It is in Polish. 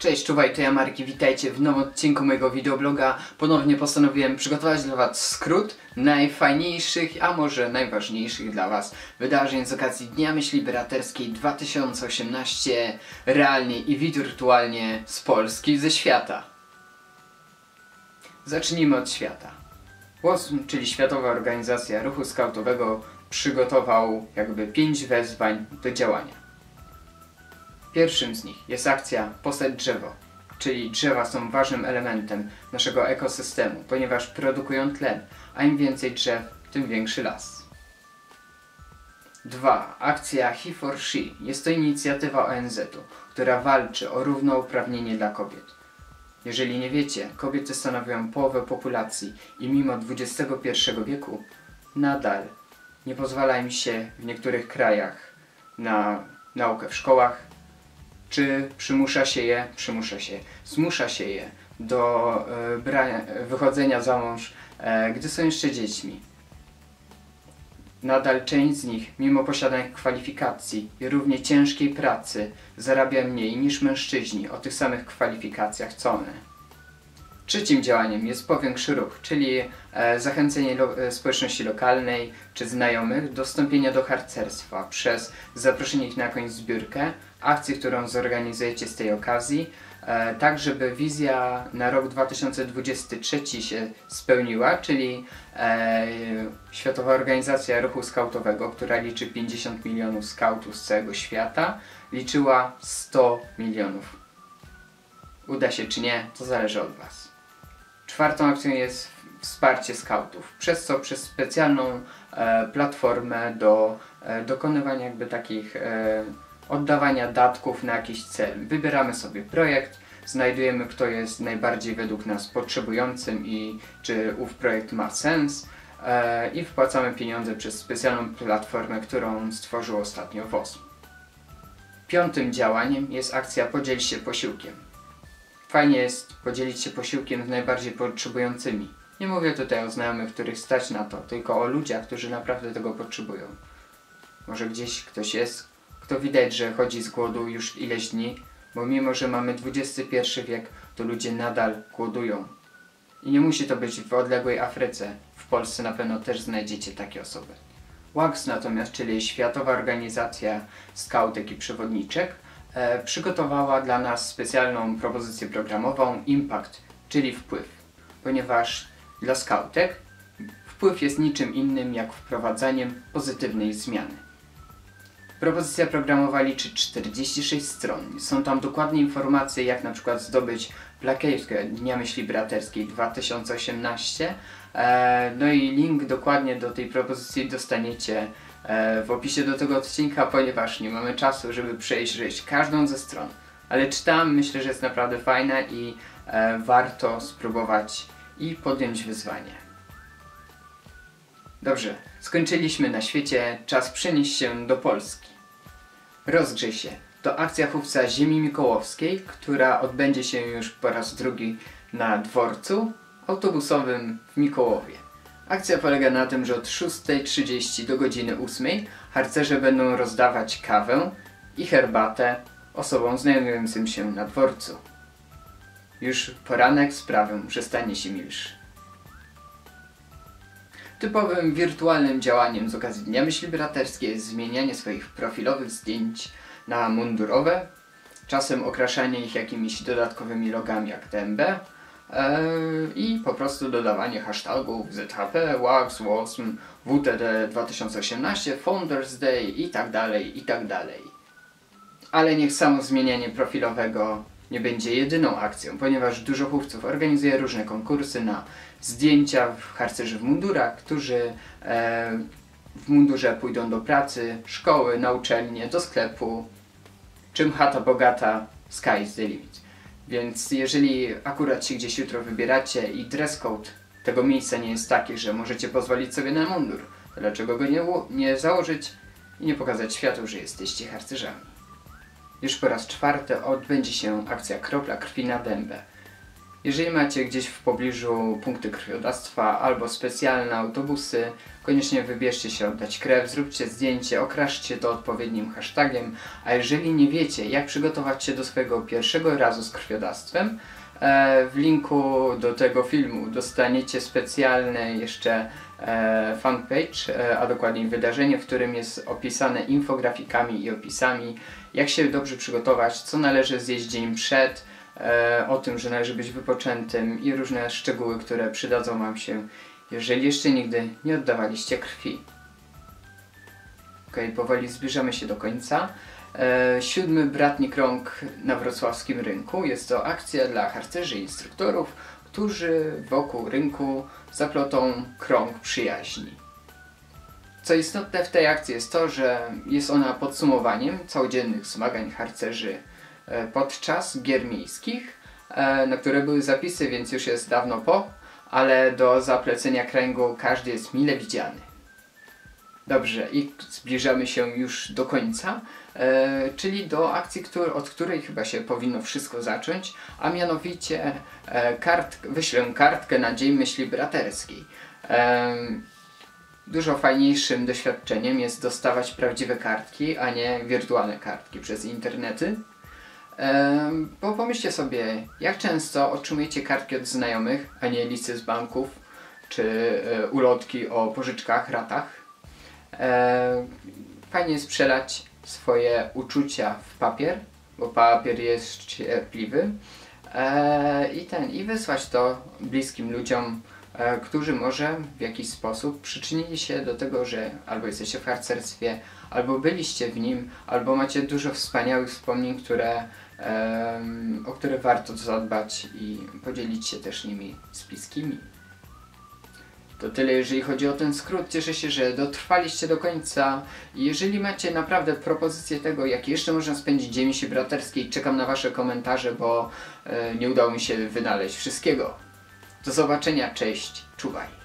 Cześć, czuwaj, to ja Marki, witajcie w nowym odcinku mojego wideobloga. Ponownie postanowiłem przygotować dla was skrót najfajniejszych, a może najważniejszych dla was wydarzeń z okazji Dnia Myśli Braterskiej 2018 realnie i wirtualnie z Polski i ze świata. Zacznijmy od świata. WOSM, czyli Światowa Organizacja Ruchu Skautowego, przygotował jakby 5 wezwań do działania. Pierwszym z nich jest akcja Posadź drzewo, czyli drzewa są ważnym elementem naszego ekosystemu, ponieważ produkują tlen, a im więcej drzew, tym większy las. 2. Akcja He for She. Jest to inicjatywa ONZ-u, która walczy o równouprawnienie dla kobiet. Jeżeli nie wiecie, kobiety stanowią połowę populacji i mimo XXI wieku nadal nie pozwala im się w niektórych krajach na naukę w szkołach, czy zmusza się je do wychodzenia za mąż, gdy są jeszcze dziećmi. Nadal część z nich, mimo posiadanych kwalifikacji i równie ciężkiej pracy, zarabia mniej niż mężczyźni o tych samych kwalifikacjach co one. Trzecim działaniem jest Powiększ ruch, czyli zachęcenie społeczności lokalnej czy znajomych do wstąpienia do harcerstwa przez zaproszenie ich na jakąś zbiórkę, akcję, którą zorganizujecie z tej okazji, tak żeby wizja na rok 2023 się spełniła, czyli Światowa Organizacja Ruchu Skautowego, która liczy 50 milionów skautów z całego świata, liczyła 100 milionów. Uda się czy nie, to zależy od was. Czwartą akcją jest wsparcie skautów, przez specjalną platformę do dokonywania jakby takich oddawania datków na jakiś cel. Wybieramy sobie projekt, znajdujemy, kto jest najbardziej według nas potrzebującym i czy ów projekt ma sens, i wpłacamy pieniądze przez specjalną platformę, którą stworzył ostatnio WOSM. Piątym działaniem jest akcja Podziel się posiłkiem. Fajnie jest podzielić się posiłkiem z najbardziej potrzebującymi. Nie mówię tutaj o znajomych, których stać na to, tylko o ludziach, którzy naprawdę tego potrzebują. Może gdzieś ktoś jest, kto widać, że chodzi z głodu już ileś dni, bo mimo, że mamy XXI wiek, to ludzie nadal głodują. I nie musi to być w odległej Afryce. W Polsce na pewno też znajdziecie takie osoby. WAGS natomiast, czyli Światowa Organizacja Skautek i Przewodniczek, przygotowała dla nas specjalną propozycję programową Impact, czyli wpływ, ponieważ dla skautek wpływ jest niczym innym jak wprowadzaniem pozytywnej zmiany. Propozycja programowa liczy 46 stron. Są tam dokładne informacje, jak na przykład zdobyć plakietkę Dnia Myśli Braterskiej 2018. No i link dokładnie do tej propozycji dostaniecie w opisie do tego odcinka, ponieważ nie mamy czasu, żeby przejrzeć każdą ze stron. Ale czytam, myślę, że jest naprawdę fajna i warto spróbować i podjąć wyzwanie. Dobrze, skończyliśmy na świecie, czas przenieść się do Polski. Rozgrzej się. To akcja chówca Ziemi Mikołowskiej, która odbędzie się już po raz drugi na dworcu autobusowym w Mikołowie. Akcja polega na tym, że od 6:30 do godziny 8 harcerze będą rozdawać kawę i herbatę osobom znajdującym się na dworcu. Już poranek sprawią, że stanie się milszy. Typowym wirtualnym działaniem z okazji Dnia Myśli Braterskiej jest zmienianie swoich profilowych zdjęć na mundurowe, czasem okraszanie ich jakimiś dodatkowymi logami jak DMB, i po prostu dodawanie hashtagów ZHP, WAGS, WOSM, WTD 2018, Founders Day i tak dalej. Ale niech samo zmienianie profilowego nie będzie jedyną akcją, ponieważ dużo chówców organizuje różne konkursy na zdjęcia harcerzy w mundurach, którzy w mundurze pójdą do pracy, szkoły, na uczelnię, do sklepu. Czym chata bogata, sky is the limit. Więc jeżeli akurat się gdzieś jutro wybieracie i dress code tego miejsca nie jest taki, że możecie pozwolić sobie na mundur, to dlaczego go nie założyć i nie pokazać światu, że jesteście harcerzami? Już po raz czwarty odbędzie się akcja Kropla Krwi na Dębę. Jeżeli macie gdzieś w pobliżu punkty krwiodawstwa albo specjalne autobusy, koniecznie wybierzcie się oddać krew, zróbcie zdjęcie, okraszcie to odpowiednim hashtagiem, a jeżeli nie wiecie, jak przygotować się do swojego pierwszego razu z krwiodawstwem, w linku do tego filmu dostaniecie specjalny jeszcze fanpage, a dokładniej wydarzenie, w którym jest opisane infografikami i opisami, jak się dobrze przygotować, co należy zjeść dzień przed, o tym, że należy być wypoczętym i różne szczegóły, które przydadzą Wam się, jeżeli jeszcze nigdy nie oddawaliście krwi. Ok, powoli zbliżamy się do końca. 7. Bratni Krąg na wrocławskim rynku. Jest to akcja dla harcerzy i instruktorów, którzy wokół rynku zaplotą krąg przyjaźni. Co istotne w tej akcji jest to, że jest ona podsumowaniem całodziennych zmagań harcerzy podczas gier miejskich, na które były zapisy, więc już jest dawno po, ale do zaplecenia kręgu każdy jest mile widziany. Dobrze, i zbliżamy się już do końca, czyli do akcji, od której chyba się powinno wszystko zacząć, a mianowicie wyślę kartkę na Dzień Myśli Braterskiej. Dużo fajniejszym doświadczeniem jest dostawać prawdziwe kartki, a nie wirtualne kartki przez internety. Bo pomyślcie sobie, jak często otrzymujecie kartki od znajomych, a nie listy z banków, czy ulotki o pożyczkach, ratach. Fajnie jest przelać swoje uczucia w papier, bo papier jest cierpliwy, i wysłać to bliskim ludziom, którzy może w jakiś sposób przyczynili się do tego, że albo jesteście w harcerstwie, albo byliście w nim, albo macie dużo wspaniałych wspomnień, o które warto zadbać i podzielić się też nimi z bliskimi. To tyle, jeżeli chodzi o ten skrót. Cieszę się, że dotrwaliście do końca. I jeżeli macie naprawdę propozycję tego, jak jeszcze można spędzić Dzień Myśli Braterskiej, czekam na Wasze komentarze, bo nie udało mi się wynaleźć wszystkiego. Do zobaczenia, cześć, czuwaj.